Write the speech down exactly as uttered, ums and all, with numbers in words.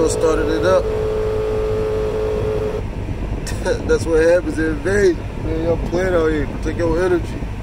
done started it up. That's what happens in Vegas. Man, y'all playing out here. Protect your energy.